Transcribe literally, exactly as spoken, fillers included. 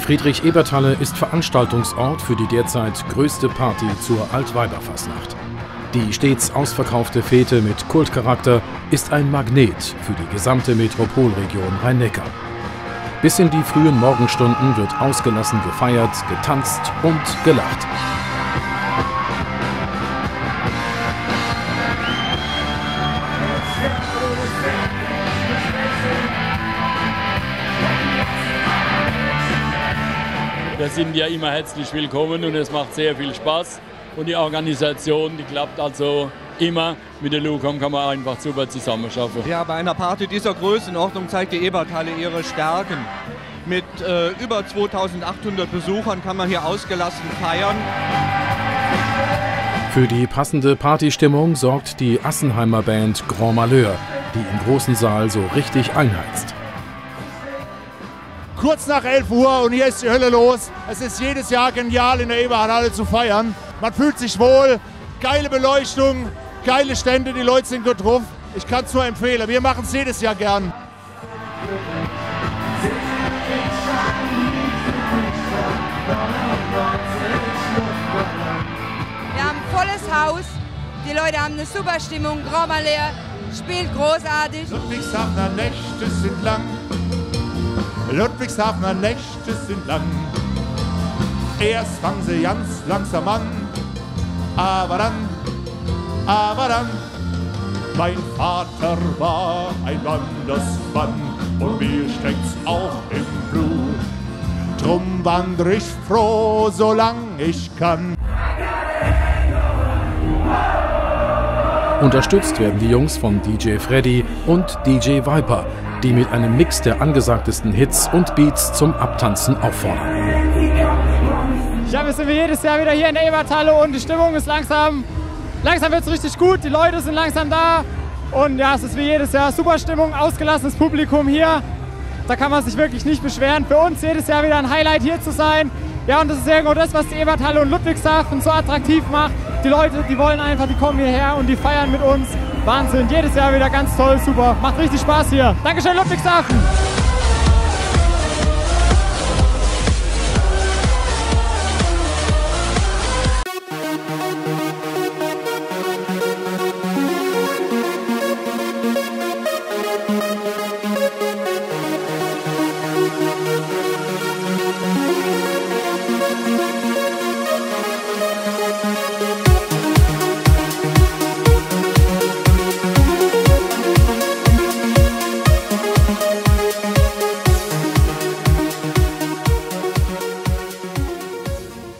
Friedrich-Ebert-Halle ist Veranstaltungsort für die derzeit größte Party zur Altweiberfastnacht. Die stets ausverkaufte Fete mit Kultcharakter ist ein Magnet für die gesamte Metropolregion Rhein-Neckar. Bis in die frühen Morgenstunden wird ausgelassen gefeiert, getanzt und gelacht. Wir sind ja immer herzlich willkommen und es macht sehr viel Spaß. Und die Organisation, die klappt also immer. Mit der LUCOM kann man einfach super zusammenarbeiten. Ja, bei einer Party dieser Größenordnung zeigt die Ebert-Halle ihre Stärken. Mit äh, über zweitausendachthundert Besuchern kann man hier ausgelassen feiern. Für die passende Partystimmung sorgt die Assenheimer Band Grand Malheur, die im großen Saal so richtig einheizt. Kurz nach elf Uhr und hier ist die Hölle los. Es ist jedes Jahr genial, in der Eberthalle zu feiern. Man fühlt sich wohl, geile Beleuchtung, geile Stände, die Leute sind gut drauf. Ich kann es nur empfehlen, wir machen es jedes Jahr gern. Wir haben ein volles Haus, die Leute haben eine super Stimmung, Grand Malheur spielt großartig. Ludwigshafener Nächte sind lang. Ludwigshafener Nächte sind lang. Erst fangen sie ganz langsam an, aber dann, aber dann. Mein Vater war ein Wandersmann und mir steckt's auch im Blut. Drum wandre ich froh, solang ich kann. Unterstützt werden die Jungs von D J Freddy und D J Viper, die mit einem Mix der angesagtesten Hits und Beats zum Abtanzen auffordern. Ja, wir sind wie jedes Jahr wieder hier in der Eberthalle und die Stimmung ist langsam, langsam wird es richtig gut, die Leute sind langsam da und ja, es ist wie jedes Jahr super Stimmung, ausgelassenes Publikum hier, da kann man sich wirklich nicht beschweren. Für uns jedes Jahr wieder ein Highlight hier zu sein. Ja, und das ist irgendwo das, was die Eberthalle und Ludwigshafen so attraktiv macht. Die Leute, die wollen einfach, die kommen hierher und die feiern mit uns. Wahnsinn, jedes Jahr wieder ganz toll, super, macht richtig Spaß hier. Dankeschön, Ludwigshafen!